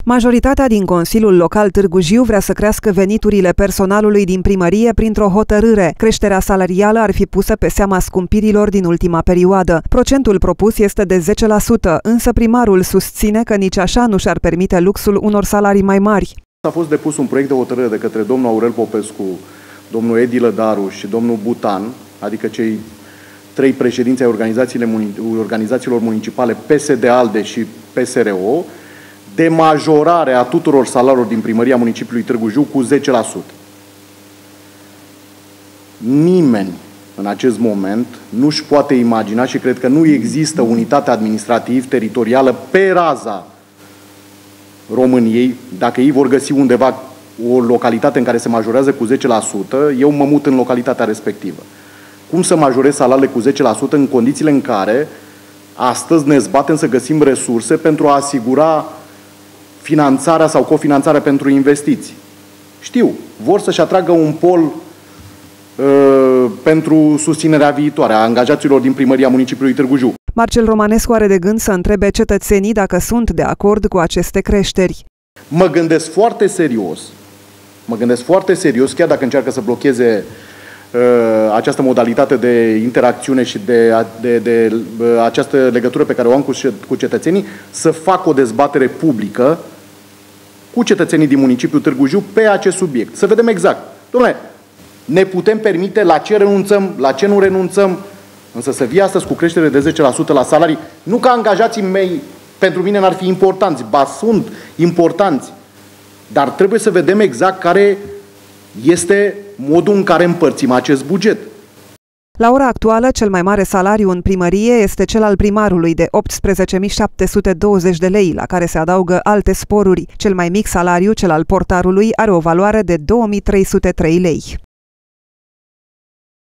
Majoritatea din Consiliul Local Târgu Jiu vrea să crească veniturile personalului din primărie printr-o hotărâre. Creșterea salarială ar fi pusă pe seama scumpirilor din ultima perioadă. Procentul propus este de 10%, însă primarul susține că nici așa nu și-ar permite luxul unor salarii mai mari. A fost depus un proiect de hotărâre de către domnul Aurel Popescu, domnul Edi Lădaru și domnul Butan, adică cei trei președinți ai organizațiilor municipale PSD-ALDE și PSRO, de majorare a tuturor salariilor din primăria municipiului Târgu Jiu cu 10%. Nimeni în acest moment nu își poate imagina și cred că nu există unitate administrativ-teritorială pe raza României. Dacă ei vor găsi undeva o localitate în care se majorează cu 10%, eu mă mut în localitatea respectivă. Cum să majorez salariile cu 10% în condițiile în care astăzi ne zbatem să găsim resurse pentru a asigura finanțarea sau cofinanțarea pentru investiții? Știu, vor să-și atragă un pol pentru susținerea viitoare a angajaților din primăria municipiului Târgu Jiu. Marcel Romanescu are de gând să întrebe cetățenii dacă sunt de acord cu aceste creșteri. Mă gândesc foarte serios, chiar dacă încearcă să blocheze această modalitate de interacțiune și de această legătură pe care o am cu cetățenii, să fac o dezbatere publică cu cetățenii din municipiul Târgu Jiu pe acest subiect. Să vedem exact. Dom'le, ne putem permite, la ce renunțăm, la ce nu renunțăm, însă să vii astăzi cu creștere de 10% la salarii, nu că angajații mei pentru mine n-ar fi importanți, ba sunt importanți, dar trebuie să vedem exact care este modul în care împărțim acest buget. La ora actuală, cel mai mare salariu în primărie este cel al primarului de 18.720 de lei, la care se adaugă alte sporuri. Cel mai mic salariu, cel al portarului, are o valoare de 2.303 lei.